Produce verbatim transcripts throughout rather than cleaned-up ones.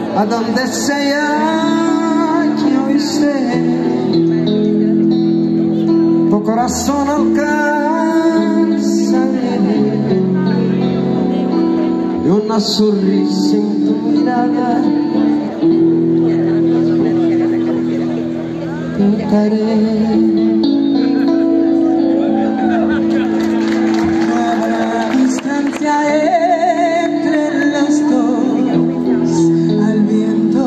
a donde sea que hoy esté, tu corazón alcanza y una sonrisa en tu mirada pintaré. Entre los dos, al viento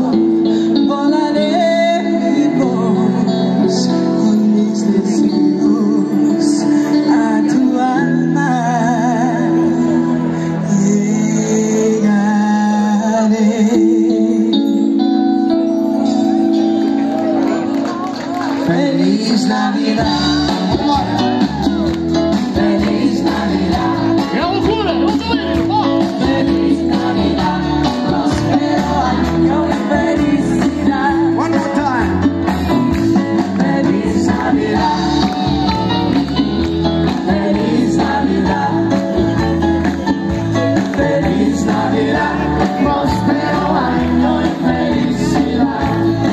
volaremos con mis deseos a tu alma. Llegaré. Feliz Navidad. Feliz Navidad. Feliz Navidad, próspero año y felicidad. One more time. Feliz Navidad. Feliz Navidad. Feliz Navidad, próspero año y felicidad.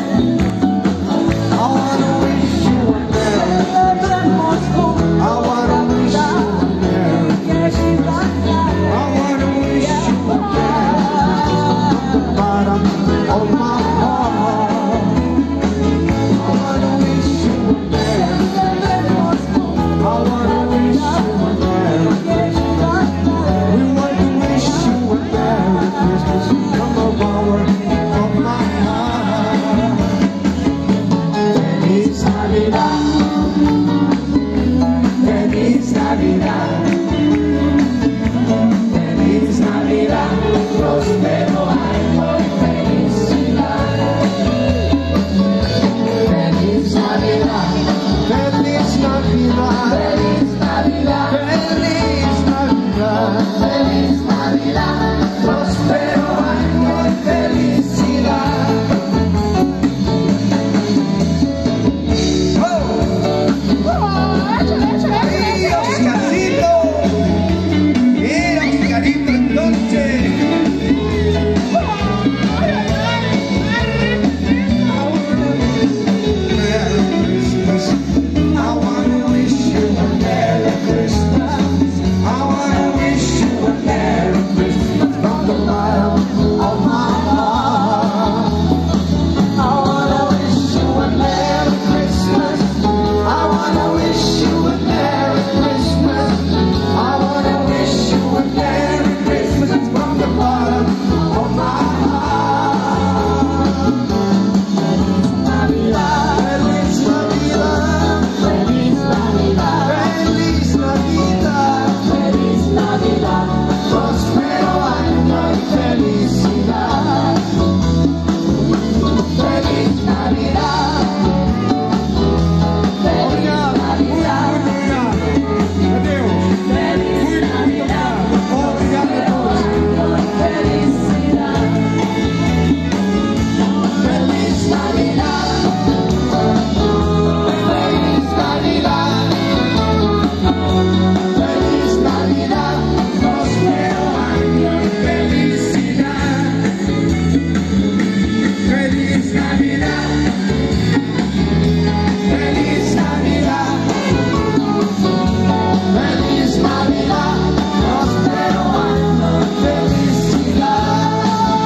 I wanna wish you a merry Christmas. I wanna wish you a merry Christmas. I wanna wish you a merry Christmas bottom of my heart. I wanna wish you a merry Christmas. I wanna wish you a merry Christmas. We want to wish you a merry Christmas from the bottom of my heart. Feliz Navidad. Feliz Navidad. Feliz Navidad, próspero año y felicidad. Feliz Navidad. Feliz Navidad. Feliz Navidad. Feliz Navidad. Feliz Navidad, próspero año y felicidad.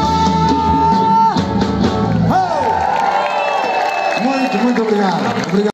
Muito obrigado. Obrigado.